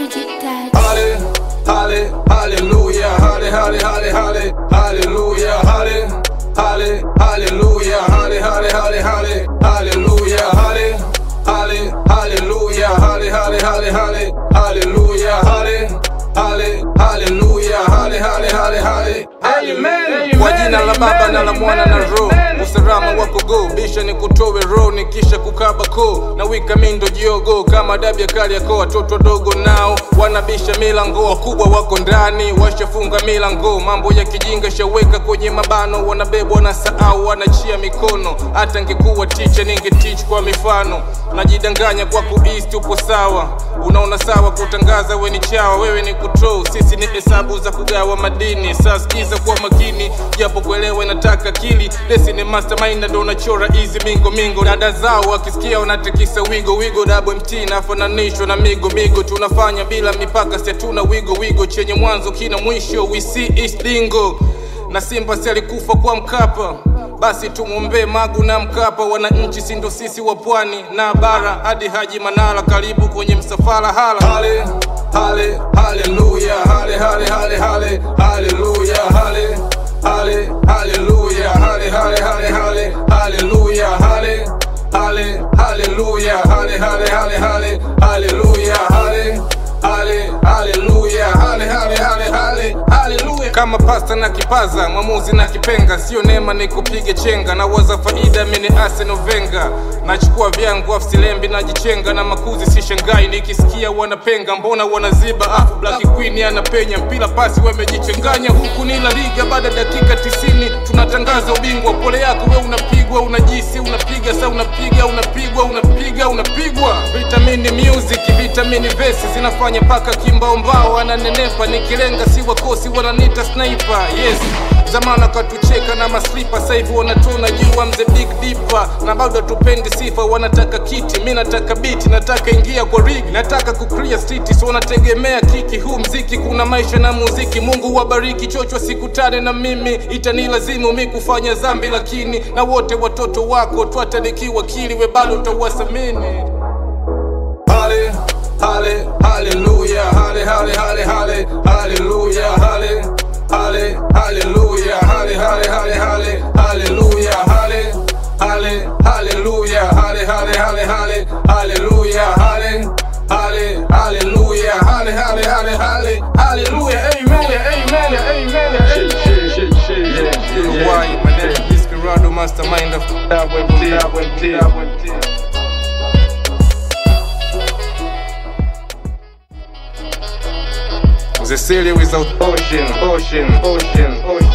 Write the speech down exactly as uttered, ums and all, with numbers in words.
Magic Touch. Halle, halle, hallelujah, halle, halle, halle, halle, hallelujah, halle, halle, hallelujah, halle, halle, halle, halle, hallelujah, halle, halle, hallelujah, halle, halle, halle, halle, hallelujah, halle, halle, hallelujah, halle, halle, halle, halle, amen. Kwa jina la Baba na la Mwana na Roho, usalama wako go, bisha ni kutowe roho ni kisha kukaba ko, na wika mindo jiogo kama dabi ya kali yako. Watoto dogo nao wanabisha milango, wakubwa wako ndani washafunga milango. Mambo ya kijinga shaweka kwenye mabano, wanabebwa na sahau wanachia mikono. Hata ngekuwa teacher ninge teach kwa mifano. Najidanganya kwa kuisti upo sawa, unaona sawa kutangaza we ni chawa, wewe ni kutrol, sisi ni hesabu za kugawa madini. Sasa sikiza kwa makini, japo kuelewa inataka akili. Desi ni mastermind ndo unachora easy mingo mingo. Dada zao wakisikia wanatikisa wigo wigo. Double M T nafananishwa na migo migo. Tunafanya bila mipaka, si tuna wigo wigo. Chenye mwanzo kina mwisho, we see East Dingo. Na Simba si alikufa kwa Mkapa, basi tumombe Magu na Mkapa. Wananchi si ndo sisi wa pwani na bara, hadi Haji Manara karibu kwenye msafara hala. Halle, halle, hallelujah, halle, halle, halle, halle, hallelujah, halle, halle, hallelujah, halle, halle, halle, halle, hallelujah, halle, halle, hallelujah, halle, halle, halle, halle, hallelujah, halle, halle, hallelujah, halle, halle, halle, halle, hallelujah. Kama pasta na kipaza, mwamuzi na kipenga, sio neema ni kupige chenga. Na waza faida mini Arsenal Venga, nachukua vyangu afsilembi na jichenga. Na makuzi si shangai nikisikia wanapenga, mbona wanaziba afu Black Queen anapenya. Mpila pasi wamejichanganya, huku ni La Liga baada dakika tisini. Tunatangaza ubingwa, pole yako we unapigwa, unajisi unapiga, sa unapiga, unapigwa, unapiga, unapigwa. Vitamini music, vitamini verse zinafanya paka kimbao mbao ananenepa. Nikilenga si wakosi wananita sniper, yes. Zamana katucheka na maslipa, sasa hivi wanatona jua mze big dipper. Na bado tupendi sifa, wanataka kiti, mimi nataka beat, nataka ingia kwa rig, nataka kucreate city, so wanategemea kiki. Huu mziki kuna maisha na muziki, Mungu wabariki. Chochwa sikutane na mimi, itanilazimu mimi kufanya dhambi, lakini na wote watoto wako twatanikiwa kili, we bado utawasamini. Halle, halle, hallelujah, halle, halle, halle, halle, hallelujah, halle, halle, hallelujah, halle, halle, halle, halle, hallelujah, halle, halle, hallelujah, halle, halle, halle, halle, hallelujah, halle, halle, hallelujah, halle, halle, halle, halle, hallelujah, amen, amen, amen. Shit, shit, shit, shit, yeah, you know why? My name is Desperado, mastermind of Double M T, Double M T, Double M T. The city without ocean, ocean, ocean, ocean.